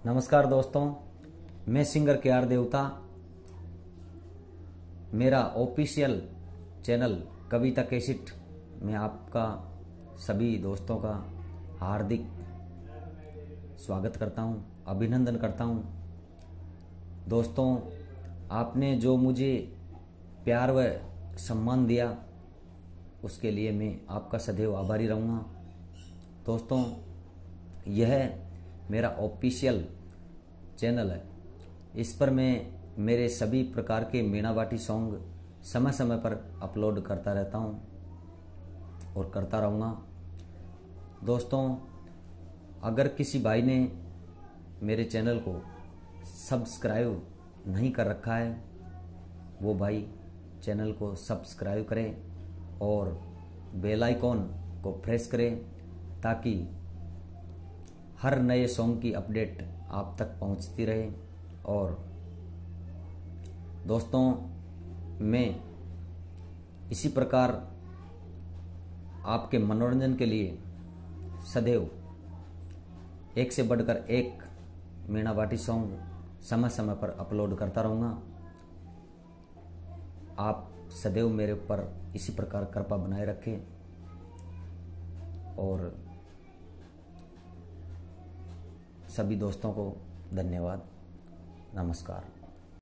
नमस्कार दोस्तों, मैं सिंगर के आर देवता। मेरा ऑफिशियल चैनल कविता कैसेट में आपका सभी दोस्तों का हार्दिक स्वागत करता हूं, अभिनंदन करता हूं। दोस्तों, आपने जो मुझे प्यार व सम्मान दिया उसके लिए मैं आपका सदैव आभारी रहूँगा। दोस्तों, यह मेरा ऑफिशियल चैनल है। इस पर मैं मेरे सभी प्रकार के मीणा भाटी सॉन्ग समय समय पर अपलोड करता रहता हूँ और करता रहूँगा। दोस्तों, अगर किसी भाई ने मेरे चैनल को सब्सक्राइब नहीं कर रखा है, वो भाई चैनल को सब्सक्राइब करें और बेल आइकॉन को प्रेस करें ताकि हर नए सॉन्ग की अपडेट आप तक पहुंचती रहे। और दोस्तों, मैं इसी प्रकार आपके मनोरंजन के लिए सदैव एक से बढ़कर एक मीणा भाटी सॉन्ग समय समय पर अपलोड करता रहूँगा। आप सदैव मेरे ऊपर इसी प्रकार कृपा बनाए रखें और सभी दोस्तों को धन्यवाद। नमस्कार।